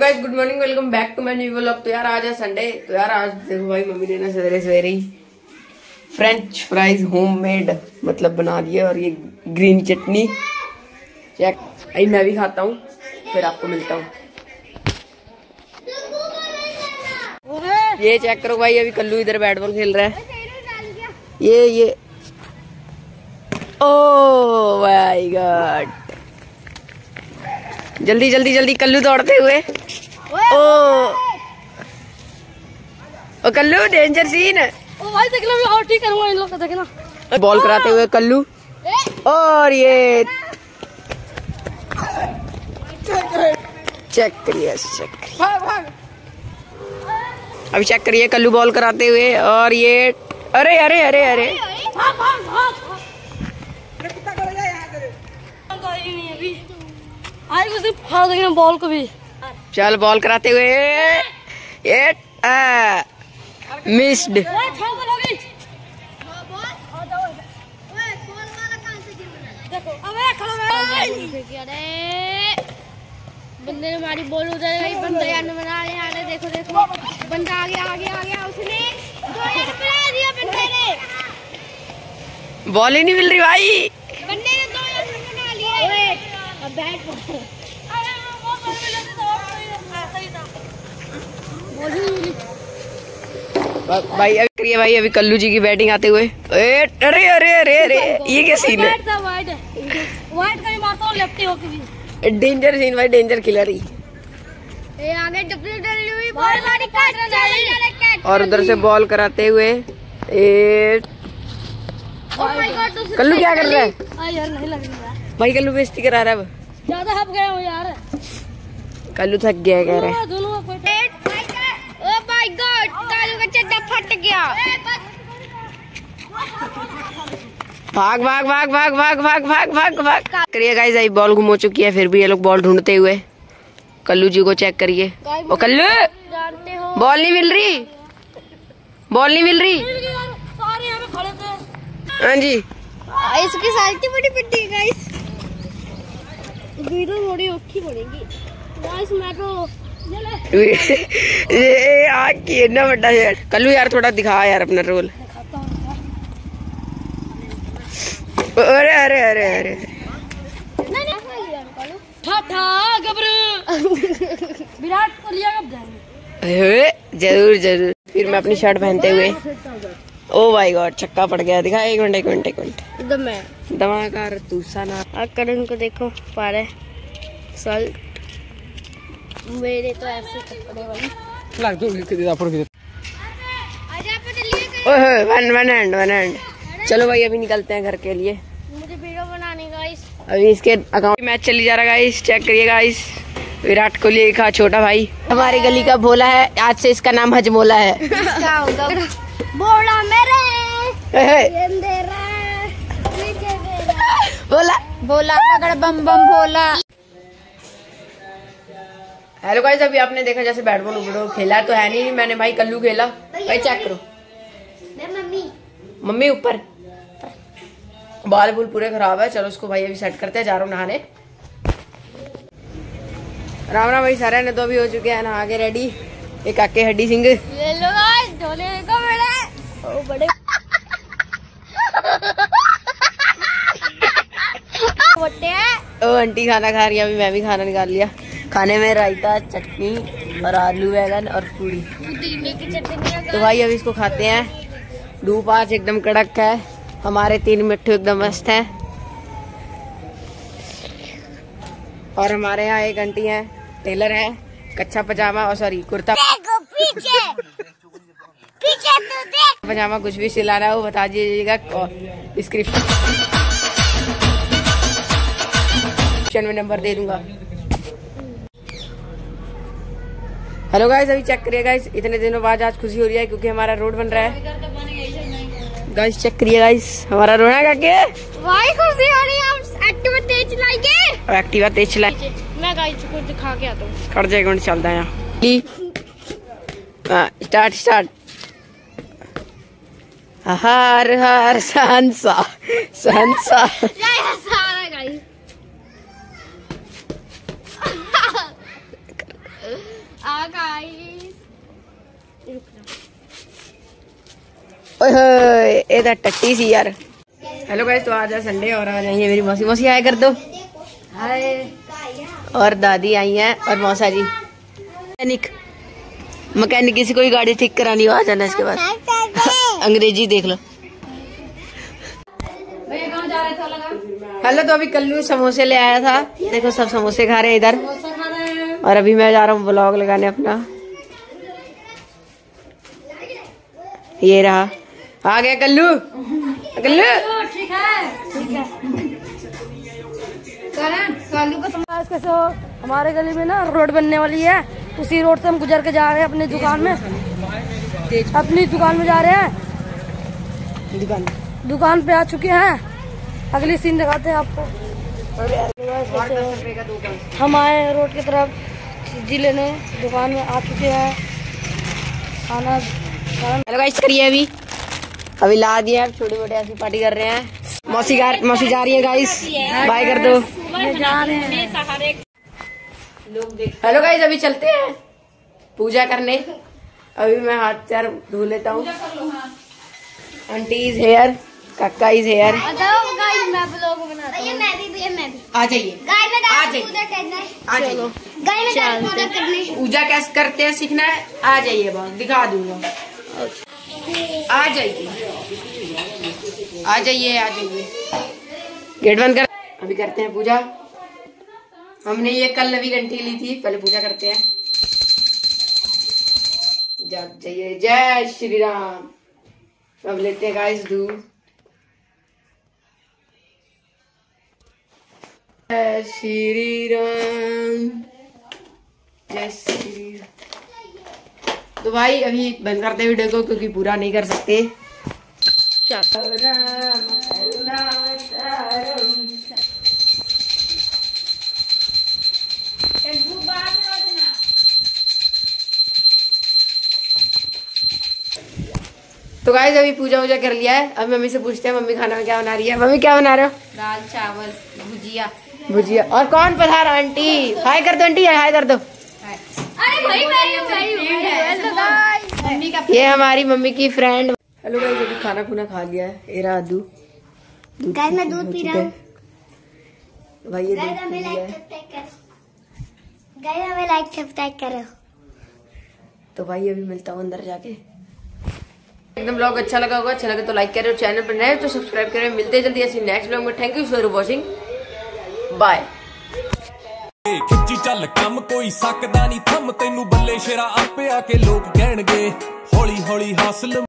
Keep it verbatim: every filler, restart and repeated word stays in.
Guys, good morning, welcome back to my new vlog. तो यार आज है संडे। तो यार आज देखो भाई, मम्मी ने ना सवेरे सवेरे ही फ्रेंच फ्राइज होममेड मतलब बना दिए और ये ग्रीन चटनी चेक। अभी मैं भी खाता हूँ, फिर आपको मिलता हूँ। ये चेक करो भाई, अभी कल्लू इधर बैट बॉल खेल रहा है। ये ये ओ माय गॉड, जल्दी जल्दी जल्दी कल्लू दौड़ते हुए। ओ ओ कल्लू, डेंजर सीन। ओ भाई देख लो, मैं आउट ही करूंगा इन लोग को, देखना। बॉल कराते हुए कल्लू, और ये चेक करिए, चेक करिए अभी चेक करिए कल्लू बॉल कराते हुए, और ये अरे अरे अरे अरे आज कुछ फाड़ देंगे बॉल को भी। चल बॉल कराते हुए, ये मिस्ड। बंदे ने हमारी बॉल उधर गई, बंदा यार बना रहे हैं। देखो देखो, बंदा आ गया आ गया आ गया, उसने दो यार बना दिया बंदे ने। बॉल ही नहीं मिल रही भाई, बंदे ने दो यार बना लिए। अब बैट भाई अभी करिए भाई, अभी कल्लू जी की बैटिंग आते हुए। ए, अरे अरे अरे अरे ये क्या सीन है? वाइड वाइड का ही मारता हूं, लेफ्टी होके भी डेंजर सीन भाई, डेंजर किलर ही। ए आगे डब्ल्यू डब्ल्यू ई बॉल मारी काट, और उधर से बॉल कराते हुए ए ओ माय गॉड, कल्लू क्या कर रहा है? आ यार नहीं लग रहा है भाई कल्लू बेइज्जती करा रहा है अब। ज्यादा हप गया हूं यार, कल्लू थक गया कह रहा है। दोनों कोई ओ माय गॉड, कल्लू का चड्डा फट गया। भाग भाग भाग भाग भाग भाग भाग भाग भाग करिए गाइस, अभी बॉल गुम हो चुकी है, फिर भी ये लोग बॉल ढूंढते हुए। कल्लू जी को चेक करिए। ओ कल्लू, जानते हो बॉल नहीं मिल रही, बॉल नहीं मिल रही। सारे यहां पे खड़े थे। हाँ जी, इसकी साइज बड़ी बड़ी गाइस, वीडियो थोड़ी ओखी पड़ेगी गाइस। मैं तो ये आग की इतना बड़ा है। कल्लू यार थोड़ा दिखा यार अपना रोल। अरे अरे अरे अरे विराट कोहली कब जाएंगे? जरूर जरूर। फिर मैं अपनी शर्ट पहनते हुए, ओ माय गॉड छक्का पड़ गया। दिखा, एक मिनट एक मिनट एक मिनट धमाकार दूसरा ना। करण को देखो, पारे सल मेरे तो ऐसे कपड़े वाली लग दो ओए one one hand one hand. चलो भाई अभी निकलते हैं घर के लिए, मुझे वीडियो बनाने गाइस। अभी इसके अकाउंट मैच चली जा रहा है गाइस, चेक करिए गाइस। विराट कोहली का छोटा भाई हमारी गली का भोला है, आज से इसका नाम हजमोला है। इसका होगा बोला मेरे बोला बोला पकड़ बम बम भोला। हेलो गाइस, अभी आपने देखा जैसे बैट बॉल उबड़ो खेला तो है नहीं, मैंने भाई कल्लू खेला। भाई चेक करो, मम्मी मम्मी ऊपर बाल बुल पूरे खराब है। चलो उसको भाई अभी सेट करते हैं, जा रहा हूँ नहाने। राम राम भाई, सारे ने तो अभी हो चुके हैं नहा के रेडी। एक आके हड्डी सिंह ले लो गाइस, ढोले को बड़े ओ बड़े बट्टे हैं। ओ आंटी खाना खा रही है, अभी मैं भी खाना निकाल लिया। खाने में रायता, चटनी और आलू बैगन और पूरी। की चटनी तो भाई अभी इसको खाते हैं। धूप आज एकदम कड़क है, हमारे तीन मिट्टू एकदम मस्त हैं। और हमारे यहाँ एक आंटी है, टेलर है, कच्चा पजामा और सॉरी कुर्ता पीछे पीछे तो देख, पजामा कुछ भी सिलाना हो बता दीजिएगा, डिस्क्रिप्शन में नंबर दे दूंगा। हेलो गाइस, अभी चेक करिए गाइस, इतने दिनों बाद आज खुशी हो रही है क्योंकि हमारा रोड बन रहा है। गाइस चेक करिए गाइस, हमारा रोड है क्या? भाई खुशी हो रही है, हम एक्टिवा तेज चलाएंगे। एक्टिवा तेज चलाए, मैं गाइस को दिखा के आता हूँ। कर जाएगा चलता है यहाँ। स्टार्ट स्टार्ट हर हर सहनसा सहनसा। आ गाइस ओए ये तो टट्टी सी यार। हेलो गाइस, तो आज है संडे और आज आई है मेरी मौसी। मौसी आया कर दो हाय। और दादी आई हैं और मौसा जी। मैकेनिक मैकेनिक किसी कोई गाड़ी ठीक करानी हो आ जाना इसके पास। अंग्रेजी देख लो। हेलो, तो अभी कल्लू समोसे ले आया था। देखो सब समोसे खा रहे हैं इधर। और अभी मैं जा रहा हूँ ब्लॉग लगाने अपना। ये रहा, आ गया कल्लू। कल्लू ठीक है, ठीक है। कल्लू को समझ कैसे हो। हमारे गली में ना रोड बनने वाली है, उसी रोड से हम गुजर के जा रहे हैं अपनी दुकान में। अपनी दुकान में जा रहे हैं। दुकान दुकान पे आ चुके हैं। अगली सीन दिखाते हैं आपको। हम आए रोड की तरफ सब्जी लेने, दुकान में आ चुके हैं। खाना हेलो गाइस, करिए अभी अभी ला दिया। छोटे मोटे ऐसी पार्टी कर रहे हैं। मौसी गा मौसी जा रही है गाइस, बाय कर दो। जा रहे हैं। हेलो गाइस, अभी चलते हैं पूजा करने। अभी मैं हाथ पैर धो लेता हूँ। आंटी इज हेयर, काका इज हेयर। गाइस मैं ब्लॉग बनाता हूं। मैं भी मैं भी आ जाइए, गाइस मैं आ जाइए, पूजा करना है। आ जाइए। गाइस मैं पूजा करनी है। पूजा कैसे करते हैं सीखना है, आ जाइए, बस दिखा दूंगा। आ जाइए आ जाइए आ जाइए। गेट बंद कर। अभी करते हैं पूजा। हमने ये कल नवी घंटी ली थी, पहले पूजा करते हैं। जब जाइए, जय श्री राम। अब लेते हैं गाइस दूध। जय श्री राम, जय श्री राम। तो भाई अभी बंद करते हैं वीडियो को, क्योंकि पूरा नहीं कर सकते। तो गाइस अभी पूजा वूजा कर लिया है। अब मम्मी से पूछते हैं मम्मी खाना में क्या बना रही है। मम्मी क्या बना रहे हो? दाल चावल भुजिया भुजिया। और कौन पधारा? आंटी हाय कर दो। आंटी हाय कर दो। अरे भाई मेरी मम्मी का ये हमारी मम्मी की फ्रेंड। हेलो गाइस, अभी खाना खुना खा लिया है। ये रहा दूध। गाइस मैं दूध पी रहा हूँ। भाई ये दूध पी लिया है। गाइस हमें लाइक सब्सक्राइब करो। तो भाई अभी मिलता हूँ अंदर जाके। एकदम ब्लॉग अच्छा लगा होगा। अच्छा लगे तो लाइक करें, चैनल पर नए तो सब्सक्राइब करें। मिलते जल्दी ऐसे नेक्स्ट ब्लॉग में। Thank you for watching, bye. खिच्ची चल कम कोई सकदा नहीं थम, तैनू बल्ले शेरा आपे आके लोग कहणगे हौली हौली हासिल।